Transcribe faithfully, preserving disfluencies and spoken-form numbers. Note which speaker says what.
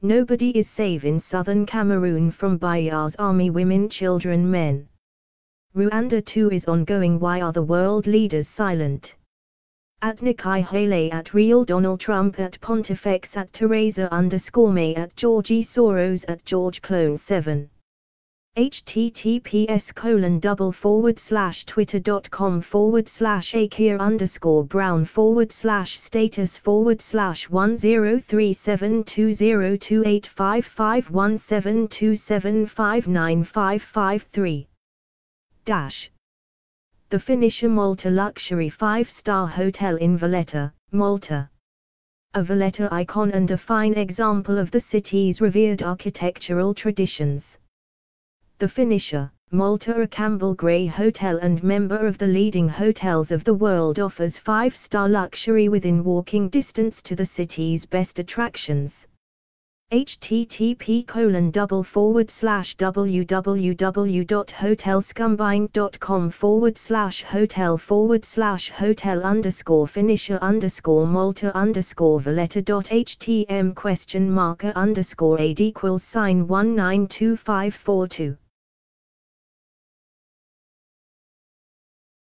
Speaker 1: Nobody is safe in southern Cameroon from Biya's army, women, children, men. Rwanda too is ongoing. Why are the world leaders silent? At Nikai Haley, at Real Donald Trump, at Pontifex, at Teresa underscore May, at Georgie Soros, at George Clone seven. https colon double forward slash twitter.com forward slash akia underscore brown forward slash status forward slash one zero three seven two zero two eight five five one seven two seven five nine five five three dash The Phoenicia Malta luxury five-star hotel in Valletta, Malta. A Valletta icon and a fine example of the city's revered architectural traditions. The Phoenicia, Malta, a Campbell Gray Hotel and member of the leading hotels of the world, offers five-star luxury within walking distance to the city's best attractions. http colon double forward slash www.hotelscombined.com forward slash hotel forward slash hotel underscore Phoenicia underscore Malta underscore Valletta.htm question marker underscore aid equals sign one nine two five four two